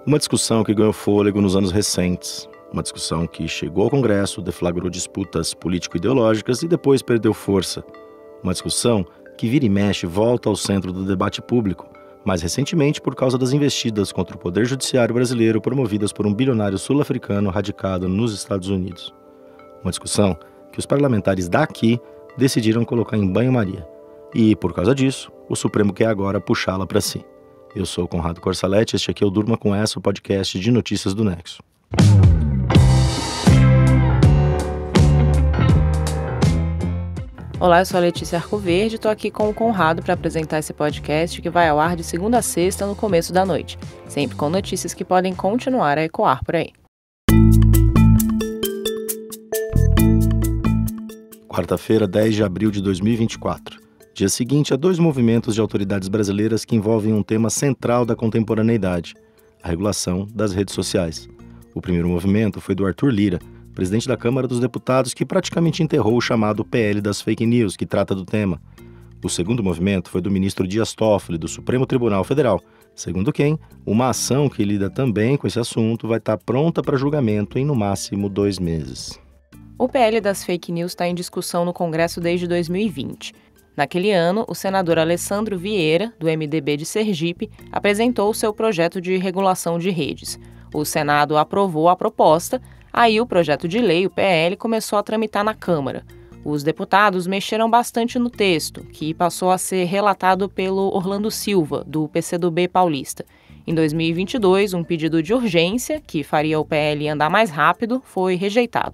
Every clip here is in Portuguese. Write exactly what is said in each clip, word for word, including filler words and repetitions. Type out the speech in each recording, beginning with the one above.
Uma discussão que ganhou fôlego nos anos recentes. Uma discussão que chegou ao Congresso, deflagrou disputas político-ideológicas e depois perdeu força. Uma discussão que vira e mexe volta ao centro do debate público, mais recentemente por causa das investidas contra o Poder Judiciário brasileiro promovidas por um bilionário sul-africano radicado nos Estados Unidos. Uma discussão que os parlamentares daqui decidiram colocar em banho-maria. E, por causa disso, o Supremo quer agora puxá-la para si. Eu sou Conrado Corsaletti, este aqui é o Durma Com Essa, o podcast de notícias do Nexo. Olá, eu sou a Letícia Arcoverde e estou aqui com o Conrado para apresentar esse podcast que vai ao ar de segunda a sexta no começo da noite, sempre com notícias que podem continuar a ecoar por aí. Quarta-feira, dez de abril de dois mil e vinte e quatro. Dia seguinte a dois movimentos de autoridades brasileiras que envolvem um tema central da contemporaneidade, a regulação das redes sociais. O primeiro movimento foi do Arthur Lira, presidente da Câmara dos Deputados, que praticamente enterrou o chamado P L das fake news, que trata do tema. O segundo movimento foi do ministro Dias Toffoli, do Supremo Tribunal Federal, segundo quem, uma ação que lida também com esse assunto vai estar pronta para julgamento em no máximo dois meses. O P L das fake news está em discussão no Congresso desde dois mil e vinte. Naquele ano, o senador Alessandro Vieira, do M D B de Sergipe, apresentou o seu projeto de regulação de redes. O Senado aprovou a proposta. Aí o projeto de lei, o P L, começou a tramitar na Câmara. Os deputados mexeram bastante no texto, que passou a ser relatado pelo Orlando Silva, do P C do B paulista. Em dois mil e vinte e dois, um pedido de urgência, que faria o P L andar mais rápido, foi rejeitado.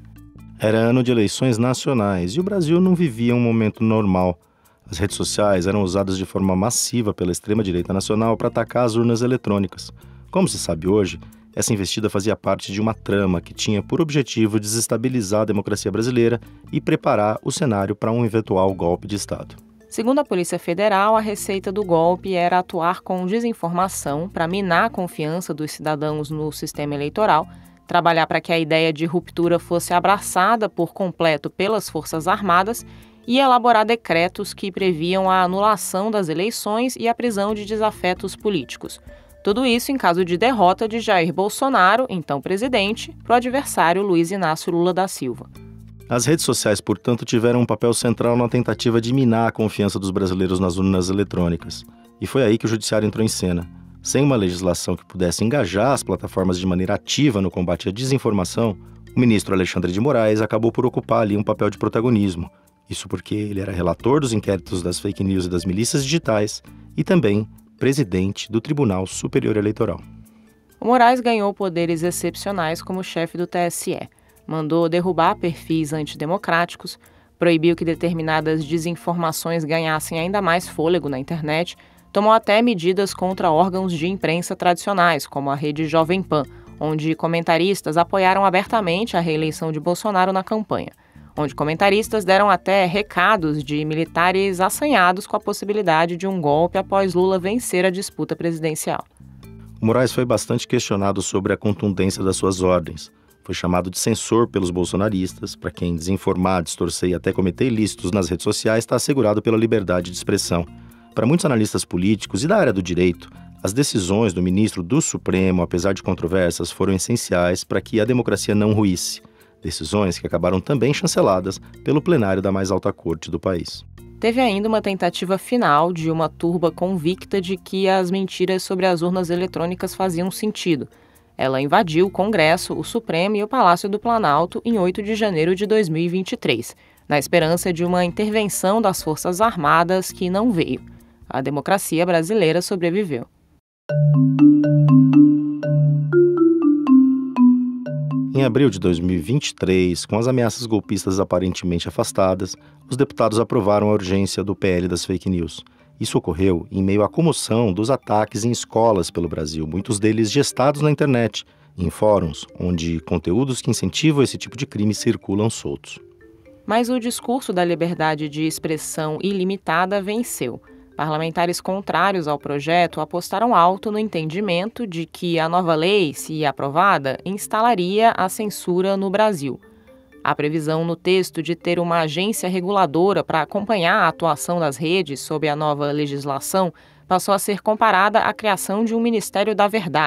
Era ano de eleições nacionais e o Brasil não vivia um momento normal. As redes sociais eram usadas de forma massiva pela extrema-direita nacional para atacar as urnas eletrônicas. Como se sabe hoje, essa investida fazia parte de uma trama que tinha por objetivo desestabilizar a democracia brasileira e preparar o cenário para um eventual golpe de Estado. Segundo a Polícia Federal, a receita do golpe era atuar com desinformação para minar a confiança dos cidadãos no sistema eleitoral, trabalhar para que a ideia de ruptura fosse abraçada por completo pelas Forças Armadas e elaborar decretos que previam a anulação das eleições e a prisão de desafetos políticos. Tudo isso em caso de derrota de Jair Bolsonaro, então presidente, para o adversário Luiz Inácio Lula da Silva. As redes sociais, portanto, tiveram um papel central na tentativa de minar a confiança dos brasileiros nas urnas eletrônicas. E foi aí que o judiciário entrou em cena. Sem uma legislação que pudesse engajar as plataformas de maneira ativa no combate à desinformação, o ministro Alexandre de Moraes acabou por ocupar ali um papel de protagonismo. Isso porque ele era relator dos inquéritos das fake news e das milícias digitais e também presidente do Tribunal Superior Eleitoral. O Moraes ganhou poderes excepcionais como chefe do T S E. Mandou derrubar perfis antidemocráticos, proibiu que determinadas desinformações ganhassem ainda mais fôlego na internet, tomou até medidas contra órgãos de imprensa tradicionais, como a rede Jovem Pan, onde comentaristas apoiaram abertamente a reeleição de Bolsonaro na campanha, onde comentaristas deram até recados de militares assanhados com a possibilidade de um golpe após Lula vencer a disputa presidencial. O Moraes foi bastante questionado sobre a contundência das suas ordens. Foi chamado de censor pelos bolsonaristas, para quem desinformar, distorcer e até cometer ilícitos nas redes sociais está assegurado pela liberdade de expressão. Para muitos analistas políticos e da área do direito, as decisões do ministro do Supremo, apesar de controversas, foram essenciais para que a democracia não ruísse. Decisões que acabaram também chanceladas pelo plenário da mais alta corte do país. Teve ainda uma tentativa final de uma turba convicta de que as mentiras sobre as urnas eletrônicas faziam sentido. Ela invadiu o Congresso, o Supremo e o Palácio do Planalto em oito de janeiro de dois mil e vinte e três, na esperança de uma intervenção das Forças Armadas que não veio. A democracia brasileira sobreviveu. Em abril de dois mil e vinte e três, com as ameaças golpistas aparentemente afastadas, os deputados aprovaram a urgência do P L das fake news. Isso ocorreu em meio à comoção dos ataques em escolas pelo Brasil, muitos deles gestados na internet, em fóruns, onde conteúdos que incentivam esse tipo de crime circulam soltos. Mas o discurso da liberdade de expressão ilimitada venceu. Parlamentares contrários ao projeto apostaram alto no entendimento de que a nova lei, se aprovada, instalaria a censura no Brasil. A previsão no texto de ter uma agência reguladora para acompanhar a atuação das redes sob a nova legislação passou a ser comparada à criação de um Ministério da Verdade,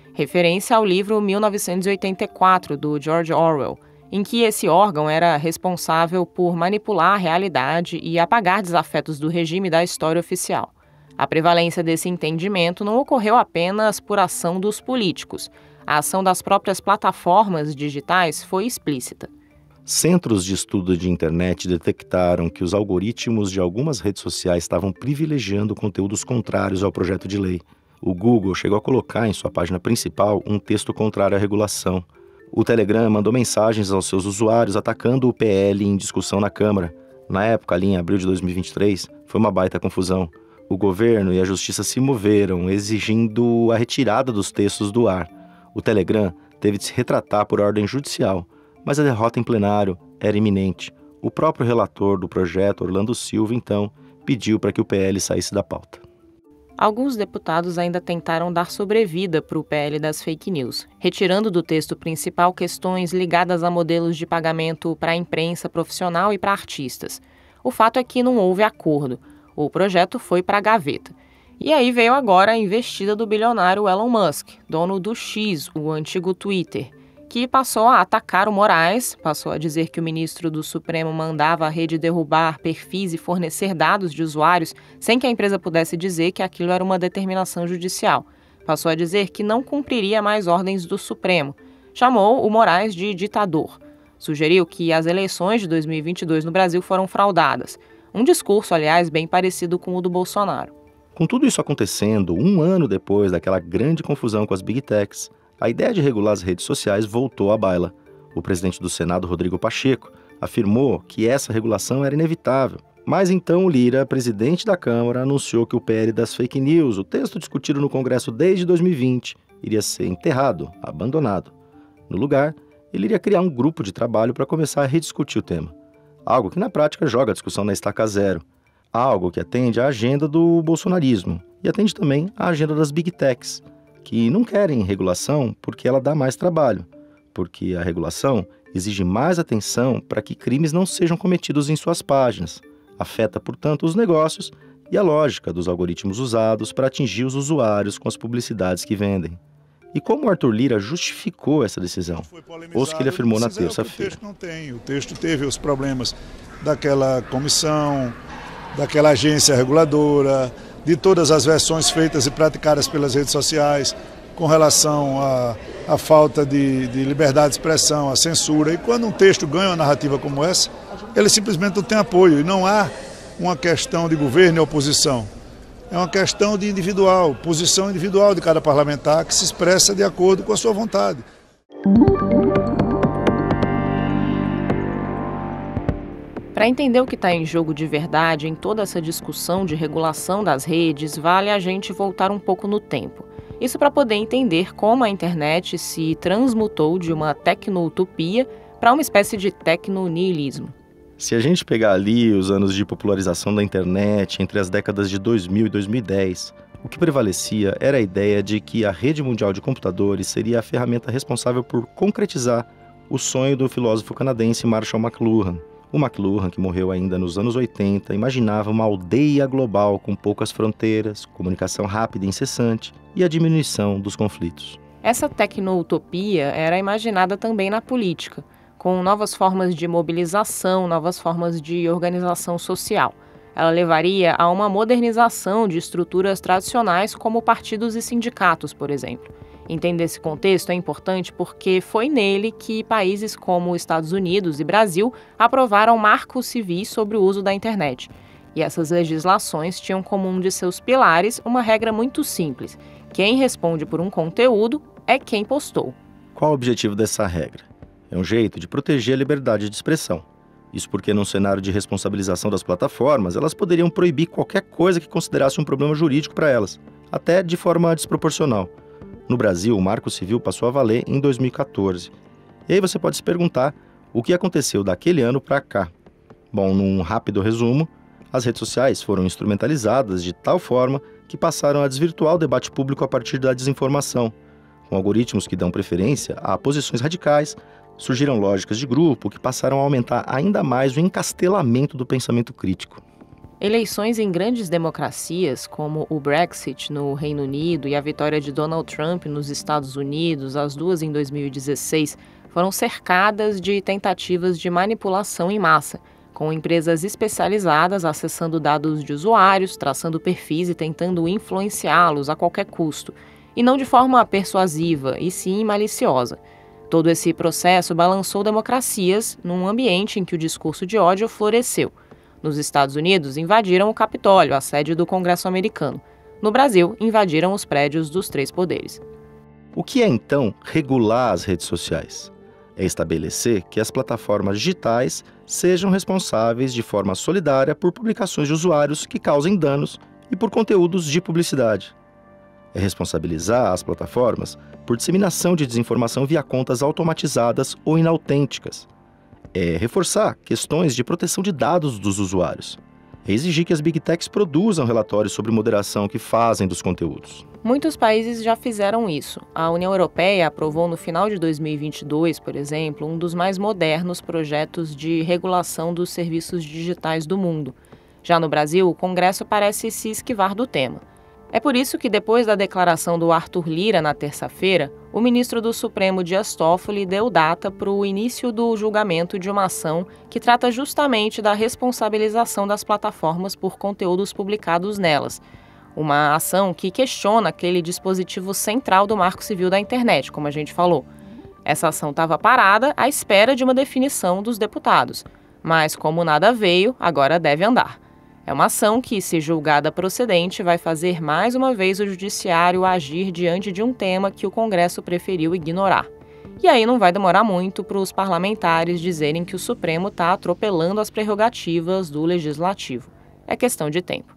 referência ao livro mil novecentos e oitenta e quatro, do George Orwell, em que esse órgão era responsável por manipular a realidade e apagar desafetos do regime da história oficial. A prevalência desse entendimento não ocorreu apenas por ação dos políticos. A ação das próprias plataformas digitais foi explícita. Centros de estudo de internet detectaram que os algoritmos de algumas redes sociais estavam privilegiando conteúdos contrários ao projeto de lei. O Google chegou a colocar em sua página principal um texto contrário à regulação. O Telegram mandou mensagens aos seus usuários atacando o P L em discussão na Câmara. Na época, ali em abril de dois mil e vinte e três, foi uma baita confusão. O governo e a justiça se moveram, exigindo a retirada dos textos do ar. O Telegram teve de se retratar por ordem judicial, mas a derrota em plenário era iminente. O próprio relator do projeto, Orlando Silva, então, pediu para que o P L saísse da pauta. Alguns deputados ainda tentaram dar sobrevida para o P L das fake news, retirando do texto principal questões ligadas a modelos de pagamento para a imprensa profissional e para artistas. O fato é que não houve acordo. O projeto foi para a gaveta. E aí veio agora a investida do bilionário Elon Musk, dono do X, o antigo Twitter, que passou a atacar o Moraes, passou a dizer que o ministro do Supremo mandava a rede derrubar perfis e fornecer dados de usuários sem que a empresa pudesse dizer que aquilo era uma determinação judicial. Passou a dizer que não cumpriria mais ordens do Supremo. Chamou o Moraes de ditador. Sugeriu que as eleições de dois mil e vinte e dois no Brasil foram fraudadas. Um discurso, aliás, bem parecido com o do Bolsonaro. Com tudo isso acontecendo, um ano depois daquela grande confusão com as Big Techs, a ideia de regular as redes sociais voltou à baila. O presidente do Senado, Rodrigo Pacheco, afirmou que essa regulação era inevitável. Mas então o Lira, presidente da Câmara, anunciou que o P L das fake news, o texto discutido no Congresso desde dois mil e vinte, iria ser enterrado, abandonado. No lugar, ele iria criar um grupo de trabalho para começar a rediscutir o tema. Algo que na prática joga a discussão na estaca zero. Algo que atende à agenda do bolsonarismo e atende também à agenda das Big Techs, que não querem regulação porque ela dá mais trabalho, porque a regulação exige mais atenção para que crimes não sejam cometidos em suas páginas, afeta, portanto, os negócios e a lógica dos algoritmos usados para atingir os usuários com as publicidades que vendem. E como o Arthur Lira justificou essa decisão? Ouça o que ele afirmou na terça-feira. O texto não tem, o texto teve os problemas daquela comissão, daquela agência reguladora, de todas as versões feitas e praticadas pelas redes sociais com relação à, à falta de, de liberdade de expressão, à censura. E quando um texto ganha uma narrativa como essa, ele simplesmente não tem apoio. E não há uma questão de governo e oposição. É uma questão de individual, posição individual de cada parlamentar que se expressa de acordo com a sua vontade. Para entender o que está em jogo de verdade em toda essa discussão de regulação das redes, vale a gente voltar um pouco no tempo. Isso para poder entender como a internet se transmutou de uma tecno-utopia para uma espécie de tecno-nihilismo. Se a gente pegar ali os anos de popularização da internet entre as décadas de dois mil e dois mil e dez, o que prevalecia era a ideia de que a rede mundial de computadores seria a ferramenta responsável por concretizar o sonho do filósofo canadense Marshall McLuhan. O McLuhan, que morreu ainda nos anos oitenta, imaginava uma aldeia global com poucas fronteiras, comunicação rápida e incessante e a diminuição dos conflitos. Essa tecno-utopia era imaginada também na política, com novas formas de mobilização, novas formas de organização social. Ela levaria a uma modernização de estruturas tradicionais como partidos e sindicatos, por exemplo. Entender esse contexto é importante porque foi nele que países como Estados Unidos e Brasil aprovaram marcos civis sobre o uso da internet. E essas legislações tinham como um de seus pilares uma regra muito simples: quem responde por um conteúdo é quem postou. Qual o objetivo dessa regra? É um jeito de proteger a liberdade de expressão. Isso porque, num cenário de responsabilização das plataformas, elas poderiam proibir qualquer coisa que considerasse um problema jurídico para elas, até de forma desproporcional. No Brasil, o Marco Civil passou a valer em dois mil e quatorze. E aí você pode se perguntar o que aconteceu daquele ano para cá. Bom, num rápido resumo, as redes sociais foram instrumentalizadas de tal forma que passaram a desvirtuar o debate público a partir da desinformação. Com algoritmos que dão preferência a posições radicais, surgiram lógicas de grupo que passaram a aumentar ainda mais o encastelamento do pensamento crítico. Eleições em grandes democracias, como o Brexit no Reino Unido e a vitória de Donald Trump nos Estados Unidos, as duas em dois mil e dezesseis, foram cercadas de tentativas de manipulação em massa, com empresas especializadas acessando dados de usuários, traçando perfis e tentando influenciá-los a qualquer custo, e não de forma persuasiva, e sim maliciosa. Todo esse processo balançou democracias num ambiente em que o discurso de ódio floresceu. Nos Estados Unidos, invadiram o Capitólio, a sede do Congresso americano. No Brasil, invadiram os prédios dos três poderes. O que é, então, regular as redes sociais? É estabelecer que as plataformas digitais sejam responsáveis de forma solidária por publicações de usuários que causem danos e por conteúdos de publicidade. É responsabilizar as plataformas por disseminação de desinformação via contas automatizadas ou inautênticas. É reforçar questões de proteção de dados dos usuários. É exigir que as Big Techs produzam relatórios sobre moderação que fazem dos conteúdos. Muitos países já fizeram isso. A União Europeia aprovou no final de dois mil e vinte e dois, por exemplo, um dos mais modernos projetos de regulação dos serviços digitais do mundo. Já no Brasil, o Congresso parece se esquivar do tema. É por isso que, depois da declaração do Arthur Lira na terça-feira, o ministro do Supremo Dias Toffoli deu data para o início do julgamento de uma ação que trata justamente da responsabilização das plataformas por conteúdos publicados nelas. Uma ação que questiona aquele dispositivo central do Marco Civil da Internet, como a gente falou. Essa ação estava parada à espera de uma definição dos deputados. Mas, como nada veio, agora deve andar. É uma ação que, se julgada procedente, vai fazer mais uma vez o judiciário agir diante de um tema que o Congresso preferiu ignorar. E aí não vai demorar muito para os parlamentares dizerem que o Supremo está atropelando as prerrogativas do Legislativo. É questão de tempo.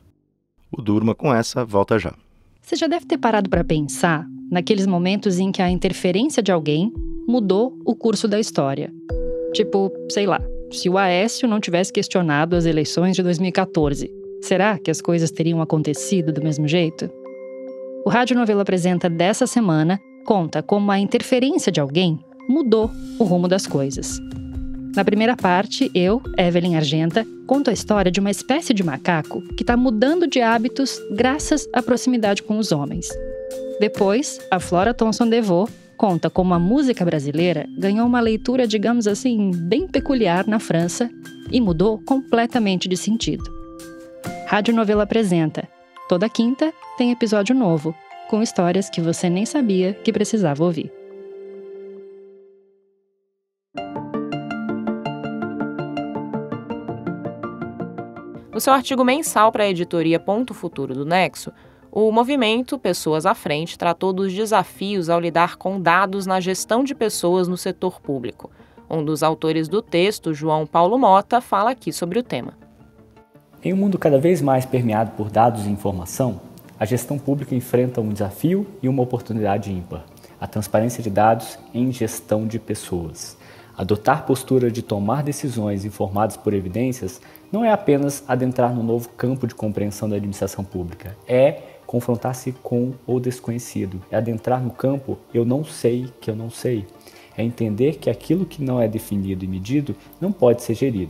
O Durma com essa volta já. Você já deve ter parado para pensar naqueles momentos em que a interferência de alguém mudou o curso da história. Tipo, sei lá, se o Aécio não tivesse questionado as eleições de dois mil e quatorze, será que as coisas teriam acontecido do mesmo jeito? O Rádio Novelo Apresenta dessa semana conta como a interferência de alguém mudou o rumo das coisas. Na primeira parte, eu, Evelyn Argenta, conto a história de uma espécie de macaco que está mudando de hábitos graças à proximidade com os homens. Depois, a Flora Thomson DeVoe conta como a música brasileira ganhou uma leitura, digamos assim, bem peculiar na França e mudou completamente de sentido. Rádio Novelo Apresenta. Toda quinta tem episódio novo, com histórias que você nem sabia que precisava ouvir. No seu artigo mensal para a editoria Ponto Futuro do Nexo, o movimento Pessoas à Frente tratou dos desafios ao lidar com dados na gestão de pessoas no setor público. Um dos autores do texto, João Paulo Mota, fala aqui sobre o tema. Em um mundo cada vez mais permeado por dados e informação, a gestão pública enfrenta um desafio e uma oportunidade ímpar: a transparência de dados em gestão de pessoas. Adotar postura de tomar decisões informadas por evidências não é apenas adentrar no novo campo de compreensão da administração pública, é confrontar-se com o desconhecido, é adentrar no campo eu não sei que eu não sei, é entender que aquilo que não é definido e medido não pode ser gerido.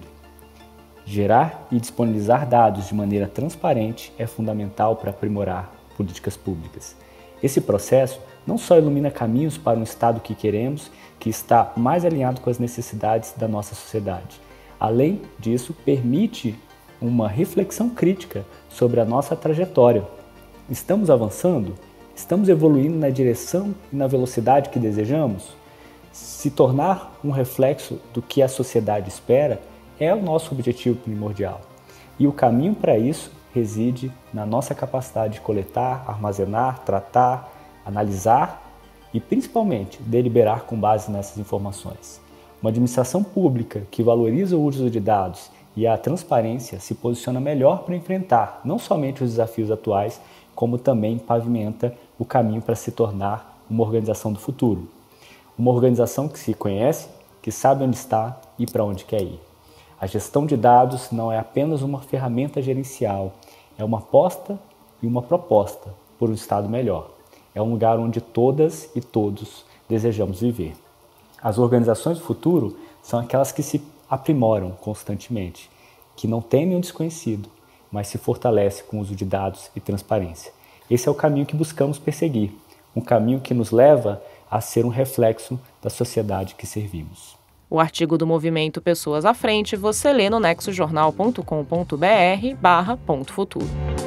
Gerar e disponibilizar dados de maneira transparente é fundamental para aprimorar políticas públicas. Esse processo não só ilumina caminhos para um Estado que queremos, que está mais alinhado com as necessidades da nossa sociedade. Além disso, permite uma reflexão crítica sobre a nossa trajetória. Estamos avançando? Estamos evoluindo na direção e na velocidade que desejamos? Se tornar um reflexo do que a sociedade espera é o nosso objetivo primordial. E o caminho para isso reside na nossa capacidade de coletar, armazenar, tratar, analisar e, principalmente, deliberar com base nessas informações. Uma administração pública que valoriza o uso de dados e a transparência se posiciona melhor para enfrentar não somente os desafios atuais, como também pavimenta o caminho para se tornar uma organização do futuro. Uma organização que se conhece, que sabe onde está e para onde quer ir. A gestão de dados não é apenas uma ferramenta gerencial, é uma aposta e uma proposta por um Estado melhor. É um lugar onde todas e todos desejamos viver. As organizações do futuro são aquelas que se aprimoram constantemente, que não temem o desconhecido, mas se fortalece com o uso de dados e transparência. Esse é o caminho que buscamos perseguir, um caminho que nos leva a ser um reflexo da sociedade que servimos. O artigo do movimento Pessoas à Frente você lê no nexojornal ponto com ponto br barra ponto futuro.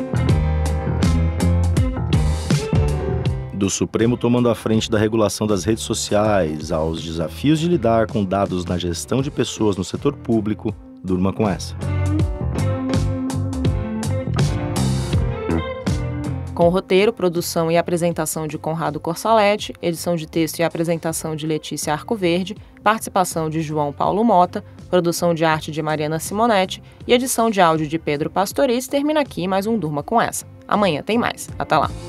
Do Supremo tomando a frente da regulação das redes sociais aos desafios de lidar com dados na gestão de pessoas no setor público, durma com essa. Com roteiro, produção e apresentação de Conrado Corsaletti, edição de texto e apresentação de Letícia Arcoverde, participação de João Paulo Mota, produção de arte de Mariana Simonetti e edição de áudio de Pedro Pastoriz, termina aqui mais um Durma com essa. Amanhã tem mais. Até lá.